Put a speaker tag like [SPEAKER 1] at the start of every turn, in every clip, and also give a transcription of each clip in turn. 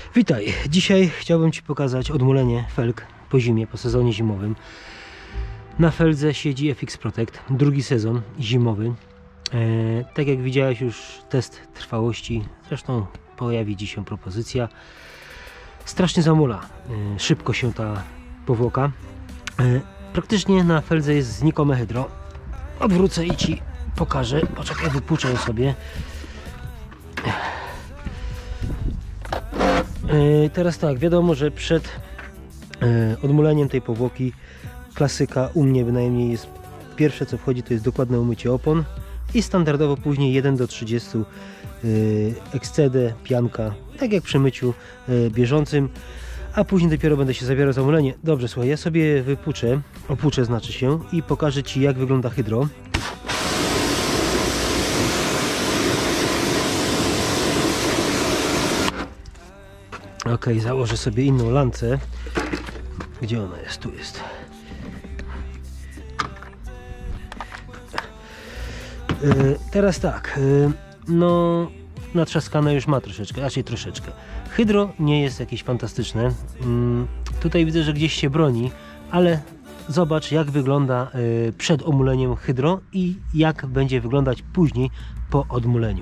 [SPEAKER 1] Witaj, dzisiaj chciałbym Ci pokazać odmulenie felg po zimie, po sezonie zimowym. Na feldze siedzi FX Protect, drugi sezon zimowy. Tak jak widziałeś już test trwałości, zresztą pojawi Ci się propozycja. Strasznie zamula, szybko się ta powłoka. Praktycznie na feldze jest znikome hydro. Odwrócę i Ci pokażę, poczekaj, wypuczę ją sobie. Teraz tak, wiadomo, że przed odmuleniem tej powłoki klasyka u mnie bynajmniej jest pierwsze co wchodzi, to jest dokładne umycie opon i standardowo później 1 do 30 excede, pianka, tak jak przy myciu bieżącym, a później dopiero będę się zabierał za mulenie. Dobrze, słuchaj, ja sobie opuczę znaczy się i pokażę Ci, jak wygląda hydro. Ok, założę sobie inną lancę. Gdzie ona jest? Tu jest. Teraz tak, no natrzaskane już ma troszeczkę, raczej troszeczkę. Hydro nie jest jakieś fantastyczne. Tutaj widzę, że gdzieś się broni, ale zobacz, jak wygląda przed omuleniem hydro i jak będzie wyglądać później po odmuleniu.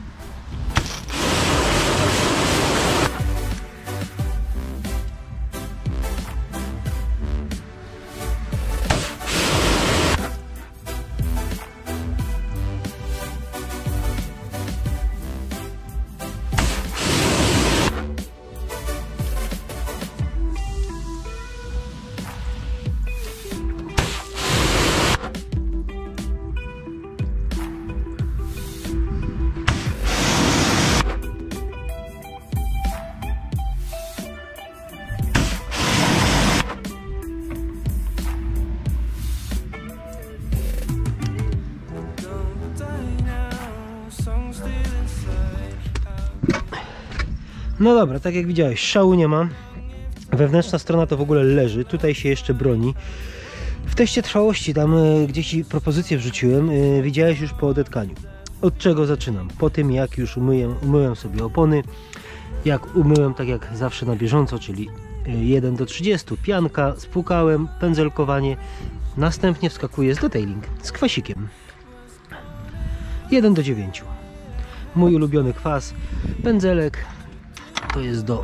[SPEAKER 1] No dobra, tak jak widziałeś, szału nie ma. Wewnętrzna strona to w ogóle leży. Tutaj się jeszcze broni. W teście trwałości, tam gdzie Ci propozycję wrzuciłem, widziałeś już po odetkaniu. Od czego zaczynam? Po tym, jak już umyłem sobie opony. Jak umyłem, tak jak zawsze na bieżąco, czyli 1 do 30, pianka, spłukałem, pędzelkowanie. Następnie wskakuje z detailing, z kwasikiem. 1 do 9. Mój ulubiony kwas, pędzelek. To jest do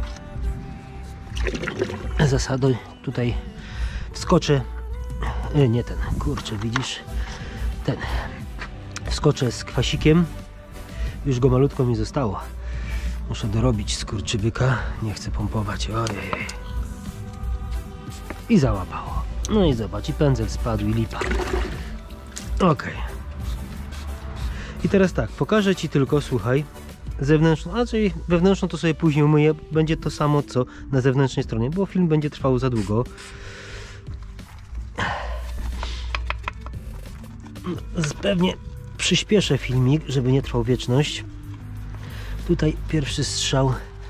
[SPEAKER 1] zasady, tutaj wskoczę, nie ten, kurczę, widzisz, ten, wskoczę z kwasikiem, już go malutko mi zostało, muszę dorobić skurczybyka, nie chcę pompować, ojej, i załapało, no i zobacz, i pędzel spadł i lipa, ok, i teraz tak, pokażę Ci tylko, słuchaj, zewnętrzną, a czyli wewnętrzną to sobie później umyję, będzie to samo co na zewnętrznej stronie, bo film będzie trwał za długo. Pewnie przyspieszę filmik, żeby nie trwał wieczność. Tutaj pierwszy strzał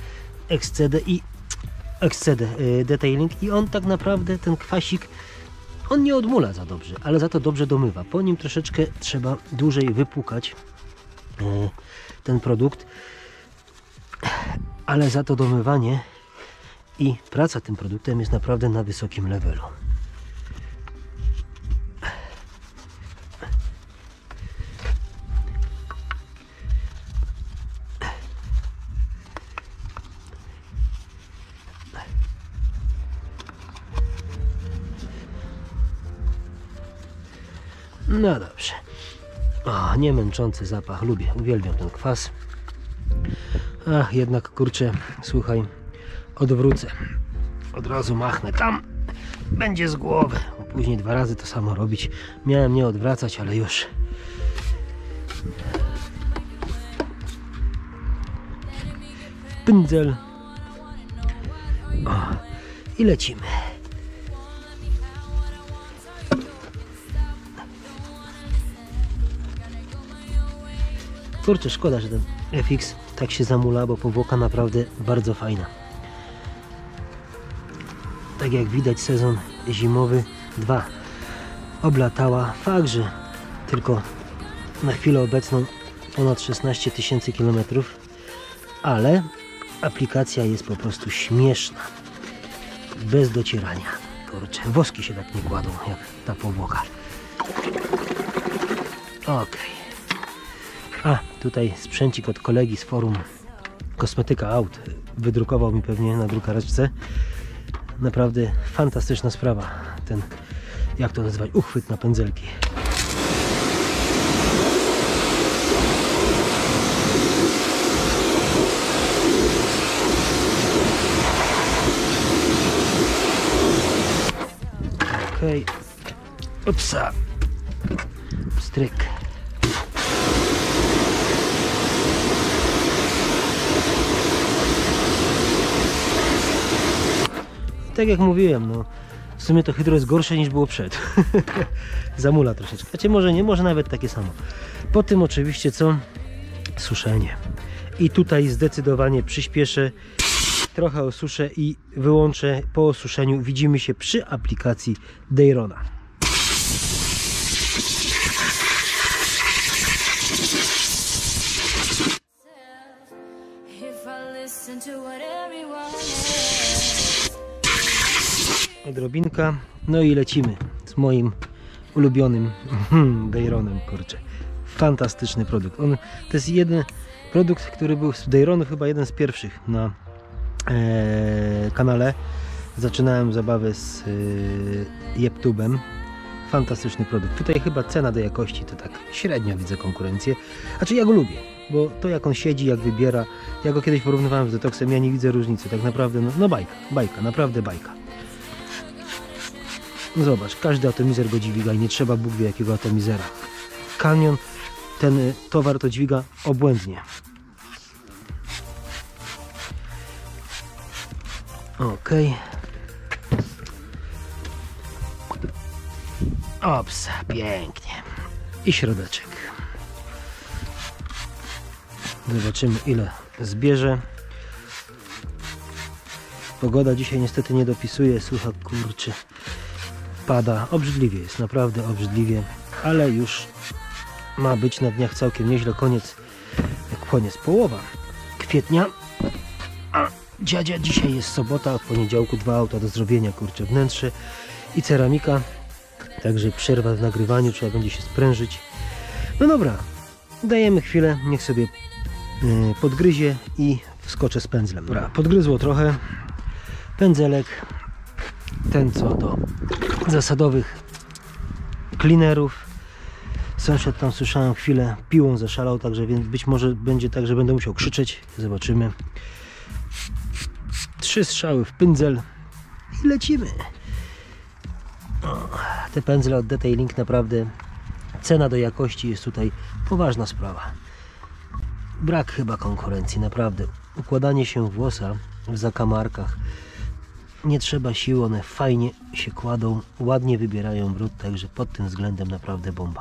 [SPEAKER 1] excede detailing i on tak naprawdę, ten kwasik, on nie odmula za dobrze, ale za to dobrze domywa. Po nim troszeczkę trzeba dłużej wypłukać ten produkt, ale za to domywanie i praca tym produktem jest naprawdę na wysokim levelu. No dobrze. O, nie męczący zapach, lubię, uwielbiam ten kwas. Ach, jednak kurczę, słuchaj, odwrócę. Od razu machnę tam, będzie z głowy. Później 2 razy to samo robić. Miałem nie odwracać, ale już. Pędzel. O, i lecimy. Kurczę, szkoda, że ten FX tak się zamula, bo powłoka naprawdę bardzo fajna. Tak jak widać, sezon zimowy 2 oblatała. Fakt, że tylko na chwilę obecną ponad 16 000 kilometrów, ale aplikacja jest po prostu śmieszna. Bez docierania. Kurczę, woski się tak nie kładą jak ta powłoka. Ok. A, tutaj sprzęcik od kolegi z forum Kosmetyka Aut. Wydrukował mi pewnie na drukareczce. Naprawdę fantastyczna sprawa. Ten, jak to nazywać, uchwyt na pędzelki. Okej. Upsa. Stryk. Tak jak mówiłem, no w sumie to hydro jest gorsze niż było przed. Zamula troszeczkę. Znaczy może nie, może nawet takie samo. Po tym oczywiście co? Suszenie. I tutaj zdecydowanie przyspieszę, trochę osuszę i wyłączę po osuszeniu. Widzimy się przy aplikacji Dayrona. Odrobinka, no i lecimy z moim ulubionym Dayronem, kurczę. Fantastyczny produkt. To jest jeden produkt, który był z Dayronu chyba jeden z pierwszych na kanale. Zaczynałem zabawę z Jeptubem. Fantastyczny produkt. Tutaj chyba cena do jakości to tak średnio widzę konkurencję. Znaczy ja go lubię, bo to jak on siedzi, jak wybiera. Ja go kiedyś porównywałem z Detoxem, ja nie widzę różnicy. Tak naprawdę, no bajka, naprawdę bajka. No zobacz, każdy atomizer go dźwiga i nie trzeba Bóg wie jakiego atomizera. Canyon ten towar to dźwiga obłędnie. Ok. Ops, pięknie. I środeczek. Zobaczymy ile zbierze. Pogoda dzisiaj niestety nie dopisuje. Słuchaj, kurczę. Pada. Obrzydliwie jest, naprawdę obrzydliwie. Ale już ma być na dniach całkiem nieźle. Koniec, połowa kwietnia. A dziadzia, dzisiaj jest sobota, a w poniedziałku 2 auta do zrobienia, kurczę, wnętrze i ceramika. Także przerwa w nagrywaniu, trzeba będzie się sprężyć. No dobra, dajemy chwilę, niech sobie podgryzie i wskoczę z pędzlem. Dobra, podgryzło trochę. Pędzelek, ten co do zasadowych cleanerów. Sąsiad tam, słyszałem, chwilę piłą zaszalał, także więc być może będzie tak, że będę musiał krzyczeć. Zobaczymy. 3 strzały w pędzel i lecimy. O, te pędzle od Detailing naprawdę, cena do jakości jest tutaj poważna sprawa. Brak chyba konkurencji, naprawdę. Układanie się włosa w zakamarkach, nie trzeba sił, one fajnie się kładą, ładnie wybierają brud, także pod tym względem naprawdę bomba.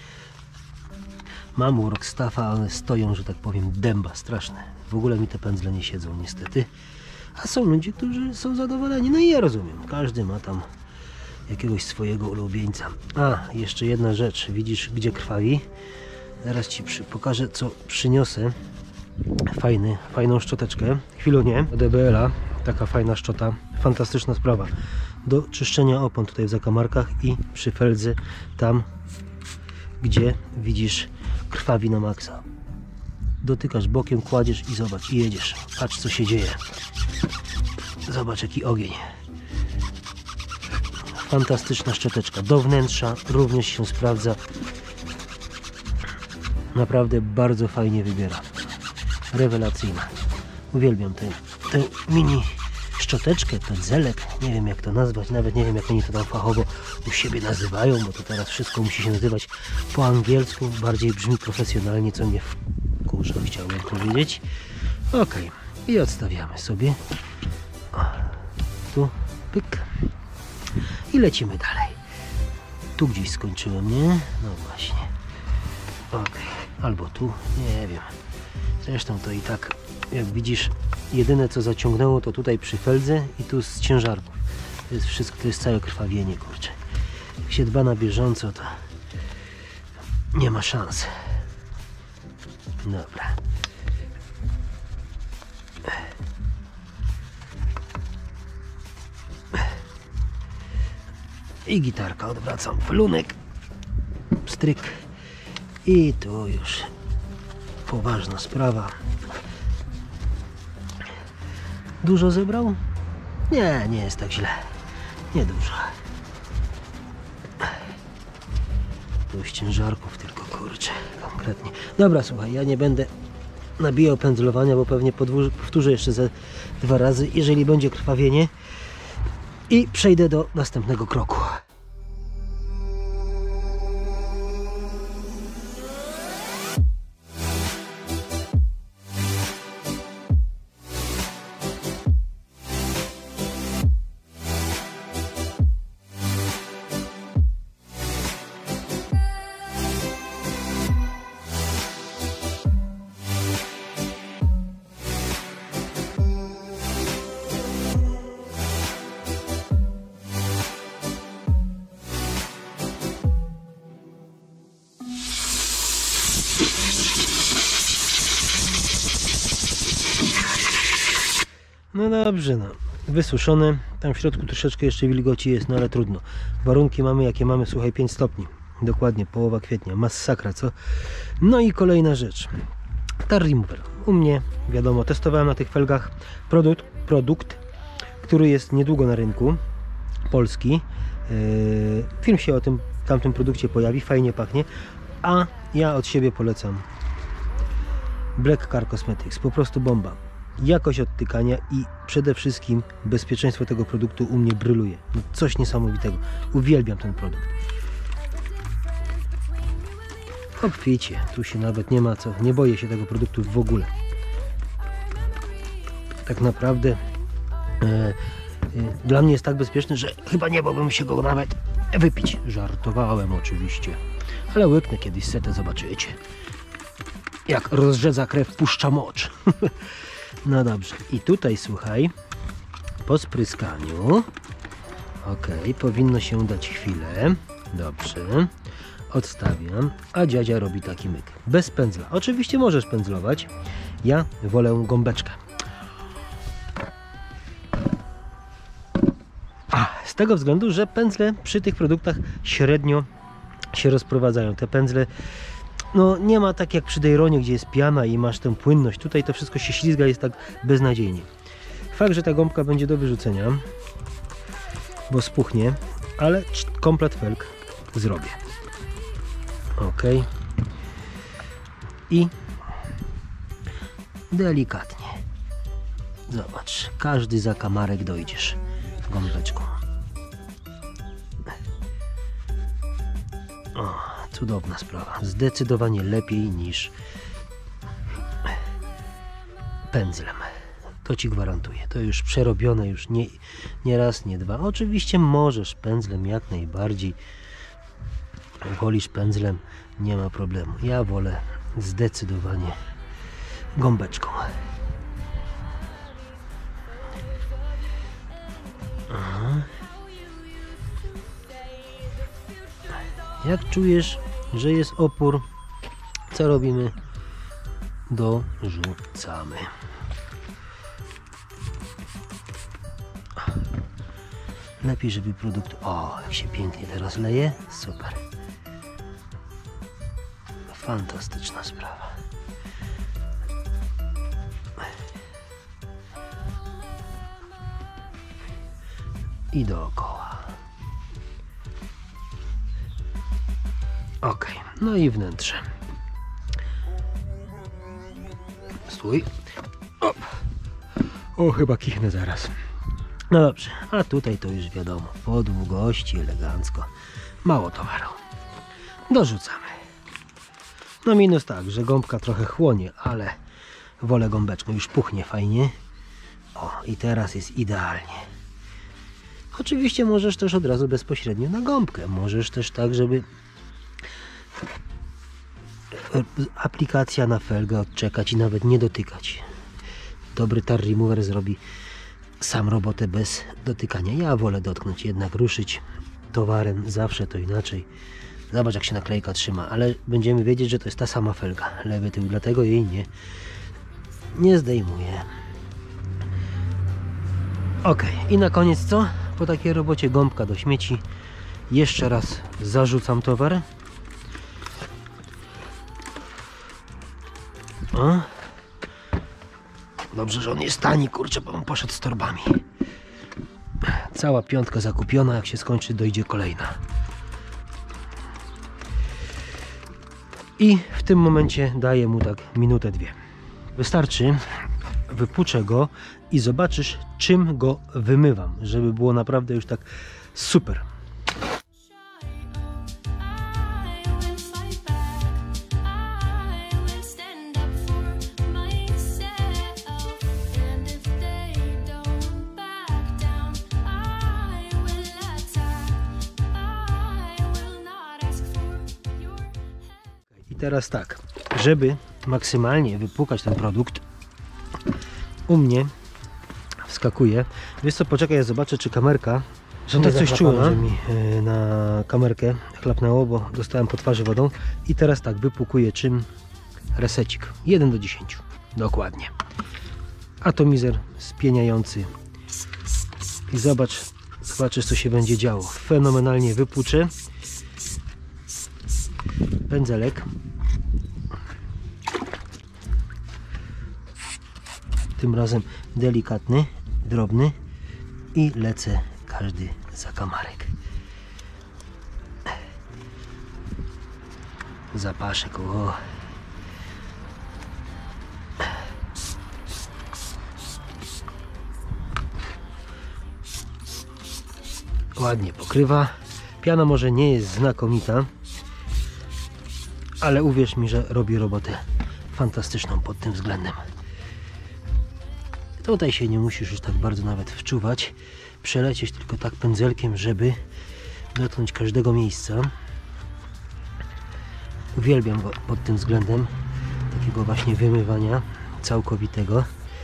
[SPEAKER 1] Mam Workstaffa, one stoją, że tak powiem, dęba straszne. W ogóle mi te pędzle nie siedzą niestety. A są ludzie, którzy są zadowoleni. No i ja rozumiem. Każdy ma tam jakiegoś swojego ulubieńca. A, jeszcze jedna rzecz. Widzisz, gdzie krwawi? Zaraz Ci pokażę, co przyniosę. Fajną szczoteczkę. Chwilunie. DBL-a. Taka fajna szczota. Fantastyczna sprawa. Do czyszczenia opon tutaj w zakamarkach i przy feldze tam, gdzie widzisz krwawi na maksa. Dotykasz bokiem, kładziesz i zobacz, i jedziesz. Patrz, co się dzieje. Zobacz, jaki ogień. Fantastyczna szczoteczka. Do wnętrza również się sprawdza. Naprawdę bardzo fajnie wybiera. Rewelacyjna. Uwielbiam tę mini szczoteczkę, pędzelek. Nie wiem jak to nazwać, nawet nie wiem jak oni to tam fachowo u siebie nazywają, bo to teraz wszystko musi się nazywać po angielsku. Bardziej brzmi profesjonalnie, co mnie wkurza, chciałbym powiedzieć. Ok, i odstawiamy sobie. O, tu, pyk. I lecimy dalej. Tu gdzieś skończyłem, nie? No właśnie. Ok, albo tu, nie wiem. Zresztą to i tak, jak widzisz, jedyne co zaciągnęło to tutaj przy feldze i tu z ciężarków. To jest wszystko, to jest całe krwawienie, kurczę. Jak się dba na bieżąco, to nie ma szans. Dobra. I gitarka, odwracam felunek, stryk i tu już poważna sprawa. Dużo zebrał? Nie, nie jest tak źle. Niedużo. Tu z ciężarków tylko, kurczę, konkretnie. Dobra, słuchaj, ja nie będę nabijał pędzlowania, bo pewnie powtórzę jeszcze ze 2 razy, jeżeli będzie krwawienie, i przejdę do następnego kroku. No dobrze, no. Wysuszone. Tam w środku troszeczkę jeszcze wilgoci jest, no ale trudno. Warunki mamy jakie mamy, słuchaj, 5 stopni. Dokładnie, połowa kwietnia. Masakra, co? No i kolejna rzecz. Tar Remover. U mnie, wiadomo, testowałem na tych felgach produkt, który jest niedługo na rynku. Polski. Film się o tamtym produkcie pojawi. Fajnie pachnie. A ja od siebie polecam Black Car Cosmetics. Po prostu bomba. Jakość odtykania i przede wszystkim bezpieczeństwo tego produktu u mnie bryluje. No coś niesamowitego. Uwielbiam ten produkt. Obficie. Tu się nawet nie ma co. Nie boję się tego produktu w ogóle. Tak naprawdę dla mnie jest tak bezpieczny, że chyba nie bałbym się go nawet wypić. Żartowałem oczywiście. Ale łyknę kiedyś setę, zobaczycie. Jak rozrzedza krew, puszcza mocz. No dobrze, i tutaj słuchaj, po spryskaniu, ok, powinno się dać chwilę, dobrze, odstawiam, a dziadzia robi taki myk, bez pędzla. Oczywiście możesz pędzlować, ja wolę gąbeczkę. Z tego względu, że pędzle przy tych produktach średnio się rozprowadzają. Te pędzle, no nie ma tak jak przy Dejronie, gdzie jest piana i masz tę płynność. Tutaj to wszystko się ślizga, jest tak beznadziejnie. Fakt, że ta gąbka będzie do wyrzucenia, bo spuchnie, ale komplet felg zrobię. Ok. I delikatnie. Zobacz, każdy zakamarek dojdziesz gąbeczką. O, cudowna sprawa. Zdecydowanie lepiej niż pędzlem. To ci gwarantuję. To już przerobione, już nie raz, nie dwa. Oczywiście możesz pędzlem jak najbardziej. Wolisz pędzlem, nie ma problemu. Ja wolę zdecydowanie gąbeczką. Aha. Jak czujesz, że jest opór, co robimy? Dorzucamy. Lepiej, żeby produkt... O, jak się pięknie teraz leje. Super. Fantastyczna sprawa. I dookoła. Ok, no i wnętrze. Stój. Op. O, chyba kichnę zaraz. No dobrze, a tutaj to już wiadomo. Po długości, elegancko. Mało towaru. Dorzucamy. No minus tak, że gąbka trochę chłonie, ale wolę gąbeczką. Już puchnie fajnie. O, i teraz jest idealnie. Oczywiście możesz też od razu bezpośrednio na gąbkę. Możesz też tak, żeby aplikacja na felgę odczekać i nawet nie dotykać. Dobry tar remover zrobi sam robotę bez dotykania. Ja wolę dotknąć, jednak ruszyć towarem zawsze to inaczej. Zobacz, jak się naklejka trzyma, ale będziemy wiedzieć, że to jest ta sama felga. Lewy tył, dlatego jej nie zdejmuję. Ok, i na koniec co? Po takiej robocie gąbka do śmieci Jeszcze raz zarzucam towar. O. Dobrze, że on jest tani, kurczę, bo on poszedł z torbami. Cała piątka zakupiona, jak się skończy, dojdzie kolejna. I w tym momencie daję mu tak minutę, dwie. Wystarczy, wypuczę go i zobaczysz, czym go wymywam, żeby było naprawdę już tak super. I teraz tak, żeby maksymalnie wypłukać ten produkt, u mnie wskakuje. Wiesz co, poczekaj, ja zobaczę, czy kamerka, że tak coś czułem, że mi na kamerkę chlapnęło, bo dostałem po twarzy wodą. I teraz tak, wypłukuję czym? Resecik. 1 do 10. Dokładnie. Atomizer spieniający. I zobaczysz, co się będzie działo. Fenomenalnie wypłuczę. Pędzelek. Tym razem delikatny, drobny i lecę każdy zakamarek. Zapaszek, o. Ładnie pokrywa. Piana może nie jest znakomita, ale uwierz mi, że robi robotę fantastyczną pod tym względem. Tutaj się nie musisz już tak bardzo nawet wczuwać. Przelecieć tylko tak pędzelkiem, żeby dotknąć każdego miejsca. Uwielbiam go pod tym względem takiego właśnie wymywania całkowitego.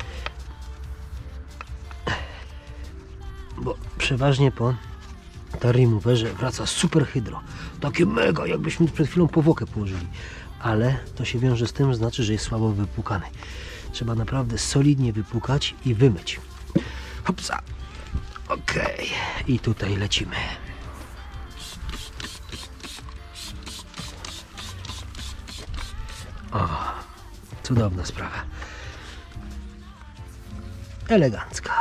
[SPEAKER 1] Bo przeważnie po removerze wraca super hydro. Takie mega, jakbyśmy przed chwilą powłokę położyli. Ale to się wiąże z tym, znaczy, że jest słabo wypłukany. Trzeba naprawdę solidnie wypłukać i wymyć. Hopsa. Ok. I tutaj lecimy. O, cudowna sprawa. Elegancka.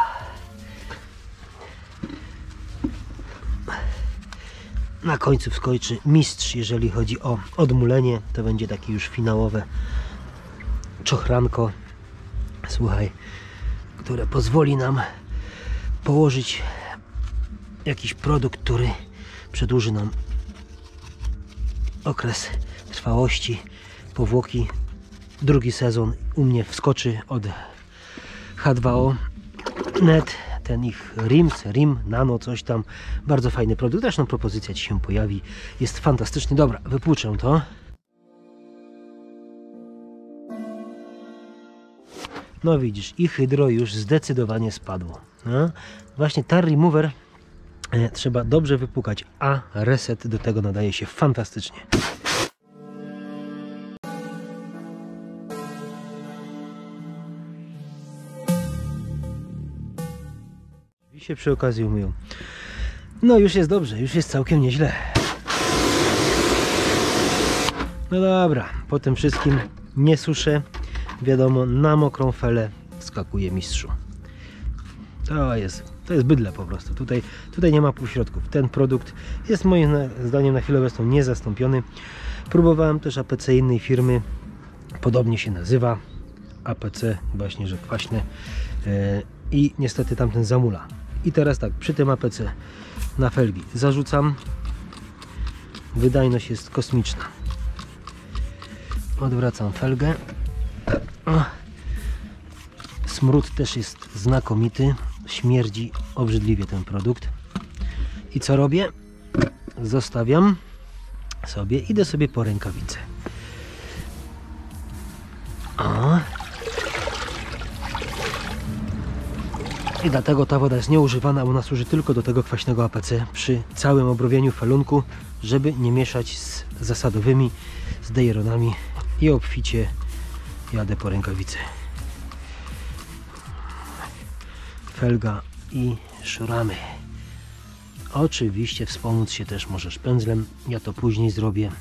[SPEAKER 1] Na końcu wskoczy mistrz, jeżeli chodzi o odmulenie. To będzie takie już finałowe czochranko, słuchaj, które pozwoli nam położyć jakiś produkt, który przedłuży nam okres trwałości powłoki. Drugi sezon u mnie wskoczy od H2O Net, ten ich RIM Nano, coś tam, bardzo fajny produkt, zresztą propozycja ci się pojawi, jest fantastyczny. Dobra, wypłuczę to. No widzisz, i hydro już zdecydowanie spadło. No, właśnie tar remover trzeba dobrze wypłukać, a reset do tego nadaje się fantastycznie. I się przy okazji umyją. No już jest dobrze, już jest całkiem nieźle. No dobra, po tym wszystkim nie suszę. Wiadomo, na mokrą felę wskakuje mistrzu. To jest bydle po prostu. Tutaj nie ma półśrodków. Ten produkt jest moim zdaniem na chwilę obecną niezastąpiony. Próbowałem też APC innej firmy. Podobnie się nazywa. APC, właśnie, że kwaśne. I niestety tamten zamula. I teraz tak, przy tym APC na felgi zarzucam. Wydajność jest kosmiczna. Odwracam felgę. Smród też jest znakomity. Śmierdzi obrzydliwie ten produkt. I co robię? Zostawiam sobie, idę sobie po rękawicę. I dlatego ta woda jest nieużywana, ona służy tylko do tego kwaśnego APC przy całym obrobieniu felunku, żeby nie mieszać z zasadowymi, z dejronami, i obficie jadę po rękawicę. Felga i szuramy. Oczywiście wspomóc się też możesz pędzlem, ja to później zrobię.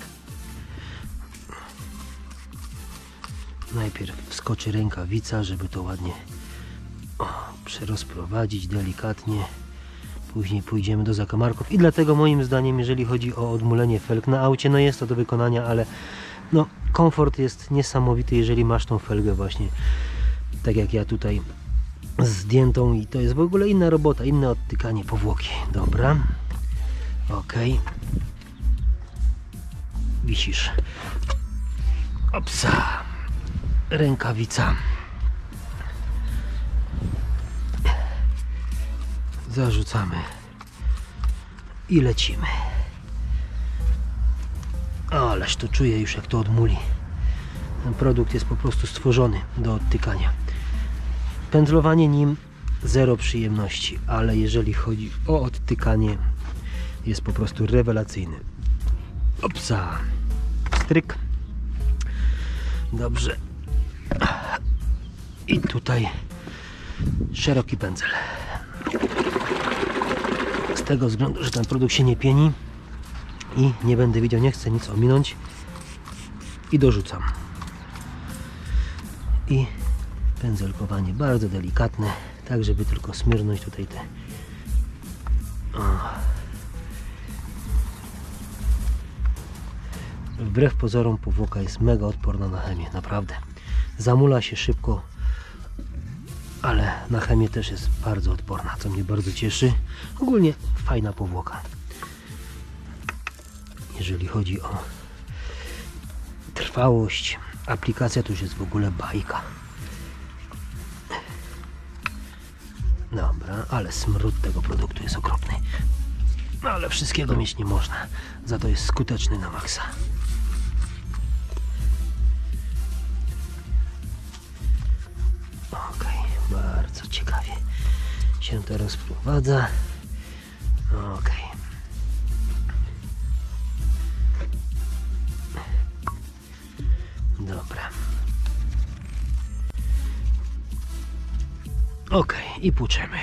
[SPEAKER 1] Najpierw wskoczy rękawica, żeby to ładnie przerozprowadzić delikatnie. Później pójdziemy do zakamarków i dlatego moim zdaniem, jeżeli chodzi o odmulenie felg na aucie, no jest to do wykonania, ale no komfort jest niesamowity, jeżeli masz tą felgę właśnie tak jak ja tutaj zdjętą i to jest w ogóle inna robota, inne odtykanie powłoki. Dobra, ok, wisisz, opsa, rękawica, zarzucamy i lecimy. Ależ to czuję już, jak to odmuli. Ten produkt jest po prostu stworzony do odtykania. Pędzlowanie nim zero przyjemności, ale jeżeli chodzi o odtykanie, jest po prostu rewelacyjny. Opsa, stryk, dobrze, i tutaj szeroki pędzel, z tego względu, że ten produkt się nie pieni i nie będę widział, nie chcę nic ominąć i dorzucam. I pędzelkowanie bardzo delikatne, tak żeby tylko smyrnąć tutaj te. Wbrew pozorom powłoka jest mega odporna na chemię, naprawdę. Zamula się szybko, ale na chemię też jest bardzo odporna, co mnie bardzo cieszy. Ogólnie fajna powłoka. Jeżeli chodzi o trwałość, aplikacja to już jest w ogóle bajka. Dobra, ale smród tego produktu jest okropny. No ale wszystkiego mieć nie można. Za to jest skuteczny na maksa. Ok, bardzo ciekawie się to rozprowadza. Ok. Dobra. Ok, i płuczemy.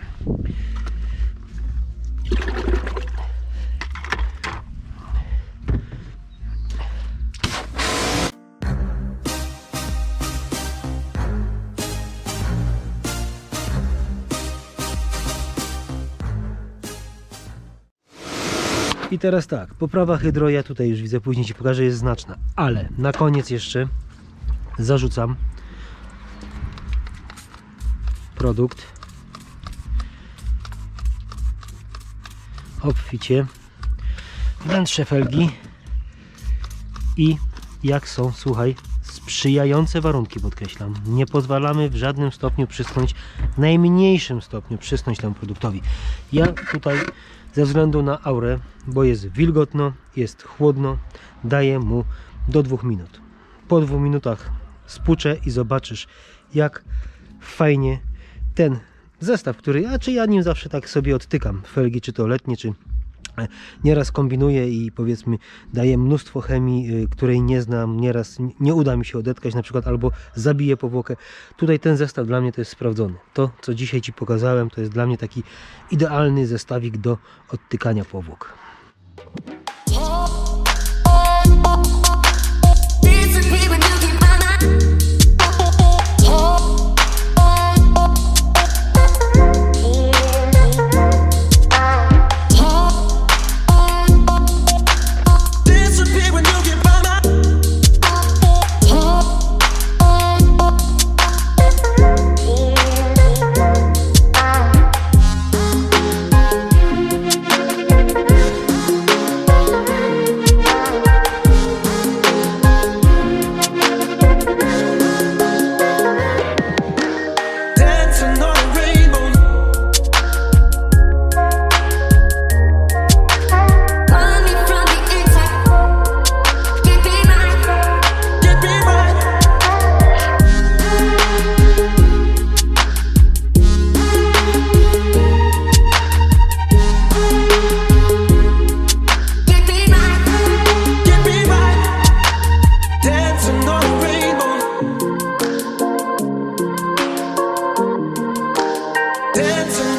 [SPEAKER 1] I teraz tak, poprawa hydro, ja tutaj już widzę, później Ci pokażę, jest znaczna, ale na koniec jeszcze zarzucam produkt, obficie, wnętrze felgi i jak są, słuchaj, sprzyjające warunki, podkreślam, nie pozwalamy w żadnym stopniu przysnąć, w najmniejszym stopniu przysnąć temu produktowi. Ja tutaj ze względu na aurę, bo jest wilgotno, jest chłodno, daję mu do 2 minut. Po 2 minutach spłuczę i zobaczysz, jak fajnie ten zestaw, który ja nim zawsze tak sobie odtykam felgi, czy to letnie, czy nieraz kombinuję i powiedzmy daję mnóstwo chemii, której nie znam, nieraz nie uda mi się odetkać na przykład, albo zabiję powłokę. Tutaj ten zestaw dla mnie to jest sprawdzony. To, co dzisiaj Ci pokazałem, to jest dla mnie taki idealny zestawik do odtykania powłok.
[SPEAKER 2] Dancing